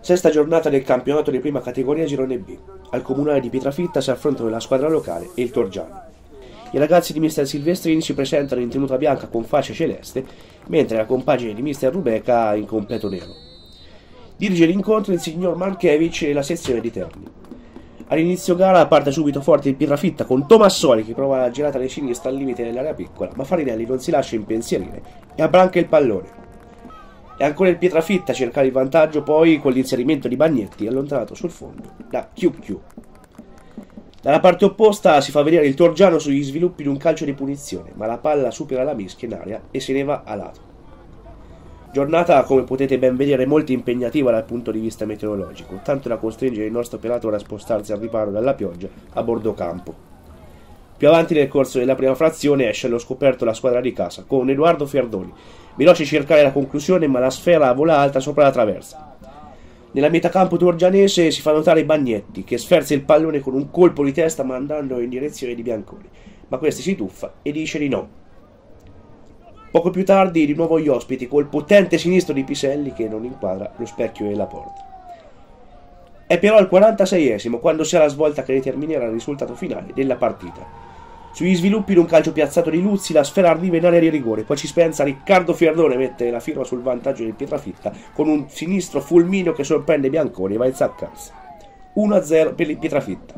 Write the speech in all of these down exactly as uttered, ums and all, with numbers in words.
Sesta giornata del campionato di prima categoria Girone B. Al comunale di Pietrafitta si affrontano la squadra locale e il Torgiano. I ragazzi di mister Silvestrini si presentano in tenuta bianca con faccia celeste, mentre la compagine di mister Rubeca in completo nero. Dirige l'incontro il signor Marchevich e la sezione di Terni. All'inizio gara parte subito forte il Pietrafitta con Tomassoli che prova la girata di sinistra al limite dell'area piccola, ma Farinelli non si lascia impensierire e abbranca il pallone. E ancora il Pietrafitta a cercare il vantaggio poi con l'inserimento di Bagnetti allontanato sul fondo da Q Q. Dalla parte opposta si fa vedere il Torgiano sugli sviluppi di un calcio di punizione, ma la palla supera la mischia in aria e se ne va a lato. Giornata, come potete ben vedere, molto impegnativa dal punto di vista meteorologico, tanto da costringere il nostro operatore a spostarsi al riparo dalla pioggia a bordo campo. Più avanti nel corso della prima frazione esce allo scoperto la squadra di casa, con Edoardo Fiardoni, veloce a cercare la conclusione ma la sfera vola alta sopra la traversa. Nella metacampo torgianese si fa notare Bagnetti, che sferza il pallone con un colpo di testa mandando in direzione di Bianconi, ma questi si tuffa e dice di no. Poco più tardi di nuovo gli ospiti col potente sinistro di Piselli che non inquadra lo specchio della porta. È però al quarantaseiesimo quando si ha la svolta che determinerà il risultato finale della partita. Sugli sviluppi di un calcio piazzato di Luzzi la sfera arriva in area di rigore, poi ci spensa Riccardo Fiardone, mette la firma sul vantaggio del Pietrafitta con un sinistro fulmineo che sorprende Bianconi e va a insaccarsi. uno a zero per il Pietrafitta.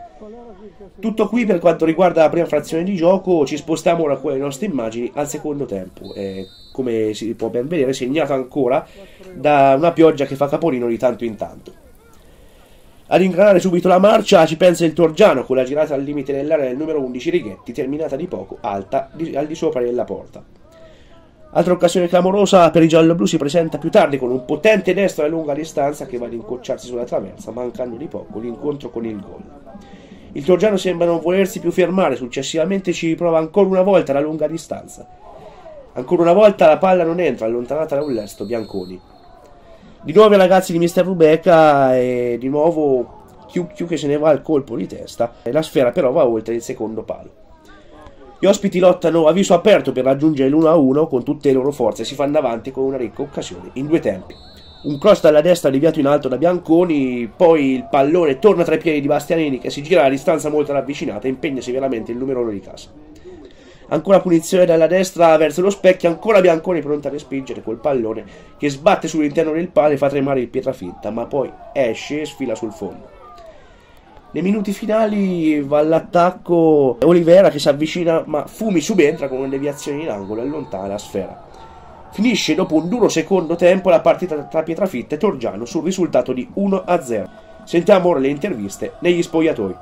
Tutto qui per quanto riguarda la prima frazione di gioco. Ci spostiamo ora con le nostre immagini al secondo tempo, e, come si può ben vedere, segnato ancora da una pioggia che fa capolino di tanto in tanto. Ad ingranare subito la marcia ci pensa il Torgiano con la girata al limite dell'area del numero undici Righetti, terminata di poco, alta, di, al di sopra della porta. Altra occasione clamorosa per i gialloblu si presenta più tardi con un potente destro a lunga distanza che va ad incocciarsi sulla traversa, mancando di poco l'incontro con il gol. Il Torgiano sembra non volersi più fermare, successivamente ci riprova ancora una volta la lunga distanza. Ancora una volta la palla non entra, allontanata da un lesto Bianconi. Di nuovo i ragazzi di mister Rubeca e di nuovo Q Q che se ne va al colpo di testa, e la sfera però va oltre il secondo palo. Gli ospiti lottano a viso aperto per raggiungere l'uno a uno con tutte le loro forze e si fanno avanti con una ricca occasione in due tempi. Un cross dalla destra deviato in alto da Bianconi, poi il pallone torna tra i piedi di Bastianini che si gira a distanza molto ravvicinata e impegna severamente il numero uno di casa. Ancora punizione dalla destra verso lo specchio, ancora Bianconi pronta a respingere col pallone che sbatte sull'interno del palo e fa tremare il Pietrafitta, ma poi esce e sfila sul fondo. Nei minuti finali va all'attacco Olivera che si avvicina, ma Fumi subentra con una deviazione in angolo e allontana la sfera. Finisce dopo un duro secondo tempo la partita tra Pietrafitta e Torgiano sul risultato di uno a zero. Sentiamo ora le interviste negli spogliatoi.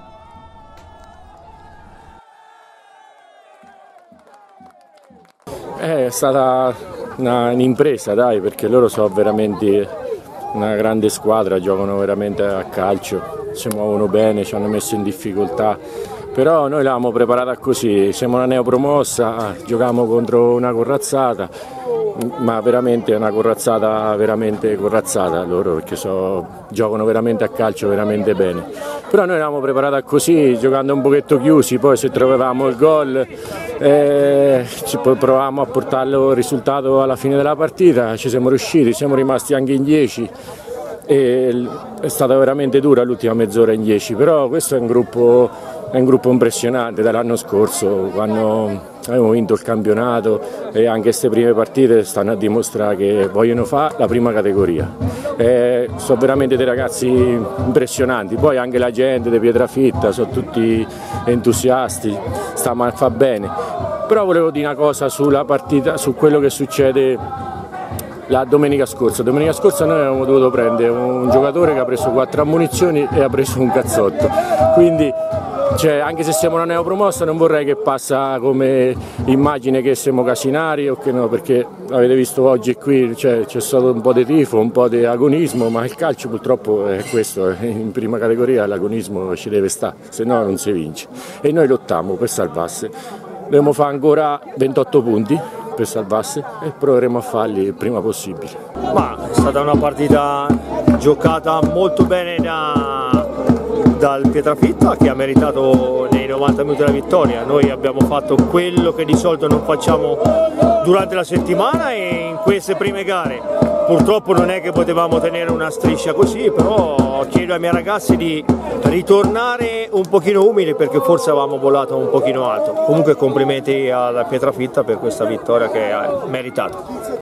È stata un'impresa, dai, perché loro sono veramente una grande squadra, giocano veramente a calcio, si muovono bene, ci hanno messo in difficoltà, però noi l'avevamo preparata così, siamo una neopromossa, giochiamo contro una corazzata, ma veramente una corazzata veramente corazzata loro, perché so, giocano veramente a calcio veramente bene. Però noi l'avevamo preparata così, giocando un pochetto chiusi, poi se trovavamo il gol eh, ci provavamo a portare il risultato alla fine della partita, ci siamo riusciti, siamo rimasti anche in dieci e è stata veramente dura l'ultima mezz'ora in dieci, però questo è un gruppo, è un gruppo impressionante dall'anno scorso, quando abbiamo vinto il campionato, e anche queste prime partite stanno a dimostrare che vogliono fare la prima categoria. Eh, sono veramente dei ragazzi impressionanti, poi anche la gente di Pietrafitta sono tutti entusiasti, sta a fa bene. Però volevo dire una cosa sulla partita, su quello che succede la domenica scorsa. Domenica scorsa noi avevamo dovuto prendere un giocatore che ha preso quattro ammunizioni e ha preso un cazzotto, quindi cioè, anche se siamo una neopromossa non vorrei che passa come immagine che siamo casinari o che no, perché avete visto oggi qui c'è stato un po' di tifo, un po' di agonismo, ma il calcio purtroppo è questo, in prima categoria l'agonismo ci deve stare, se no non si vince, e noi lottiamo per salvarsi. Dobbiamo fare ancora ventotto punti per salvarsi e proveremo a farli il prima possibile. Ma è stata una partita giocata molto bene da, dal Pietrafitta, che ha meritato nei novanta minuti la vittoria. Noi abbiamo fatto quello che di solito non facciamo durante la settimana e in queste prime gare. purtroppo non è che potevamo tenere una striscia così, però chiedo ai miei ragazzi di ritornare un pochino umili perché forse avevamo volato un pochino alto. Comunque complimenti alla Pietrafitta per questa vittoria che ha meritato.